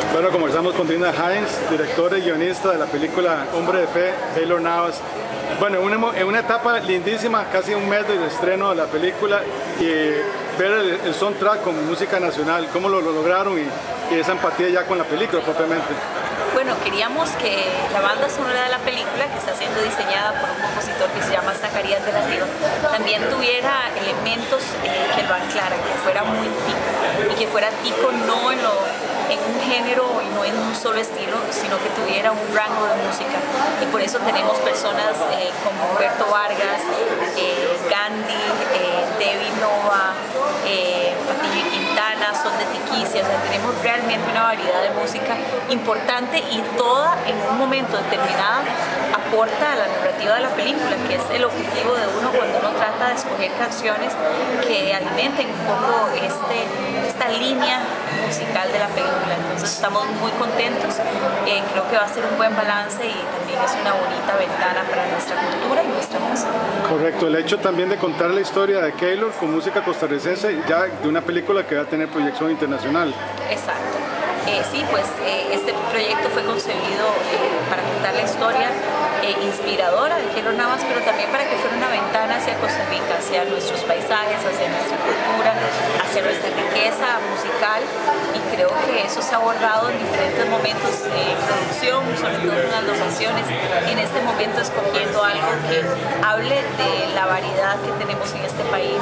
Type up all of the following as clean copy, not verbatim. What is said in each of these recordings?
Bueno, conversamos con Dina Hines, directora y guionista de la película Hombre de Fe, Keylor Navas. Bueno, en una etapa lindísima, casi un mes del estreno de la película, y ver el soundtrack con música nacional, cómo lo lograron y esa empatía ya con la película propiamente. Bueno, queríamos que la banda sonora de la película, que está siendo diseñada por un compositor que se llama Zacarías de la Riva, también tuviera elementos que lo anclaran, que fuera muy tico, y que fuera tico no en un género y no en un solo estilo, sino que tuviera un rango de música. Y por eso tenemos personas como Humberto Vargas, Gandhi, Debbie Nova, Patillo y Quintana, Son de Tiquicia. O sea, tenemos realmente una variedad de música importante y toda en un momento determinado aporta a la narrativa de la película, que es el objetivo de uno cuando uno trata de escoger canciones que alimenten un poco esta línea musical de la película. Entonces estamos muy contentos, creo que va a ser un buen balance y también es una bonita ventana para nuestra cultura y nuestra música. Correcto, el hecho también de contar la historia de Keylor con música costarricense, ya de una película que va a tener proyección internacional. Exacto. Sí, pues este proyecto fue concebido para contar la historia inspiradora de Keylor Navas, pero también para que fuera una ventana hacia Costa Rica, hacia nuestros paisajes, hacia nuestra cultura, hacia nuestra riqueza musical, y creo que eso se ha abordado en diferentes momentos de producción, sobre todo en las locaciones, y en este momento escogiendo algo que hable de la variedad que tenemos en este país.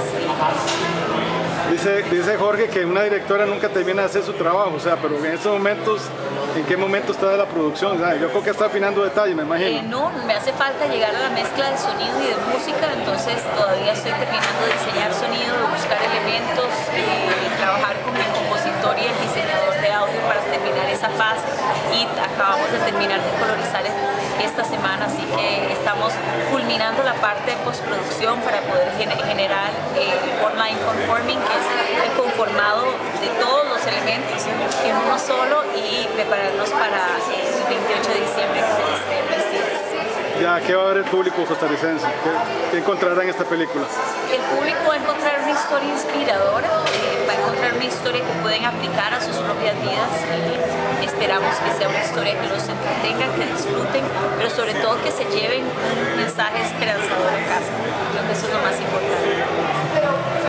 Dice Jorge que una directora nunca termina de hacer su trabajo, o sea, pero en estos momentos, ¿en qué momento está de la producción? O sea, yo creo que está afinando detalles, me imagino. No, me hace falta llegar a la mezcla de sonido y de música, entonces todavía estoy terminando de diseñar sonido, de buscar elementos y trabajar con el compositor y el diseñador de audio para terminar esa fase, y acabamos de terminar de colorizar esta semana, así que estamos culminando la parte de postproducción para poder generar online conforming, que es el conformado de todos los elementos en uno solo, y prepararnos para el 28 de diciembre, que es el estreno del cine. Ya, ¿qué va a ver el público costarricense? ¿Qué encontrará en esta película? El público va a encontrar una historia inspiradora, va a encontrar una historia que pueden aplicar a sus propias vidas, y esperamos que sea una historia que los entretenga, que disfruten, pero sobre todo que se lleven un mensaje esperanzador a casa. Creo que eso es lo más importante.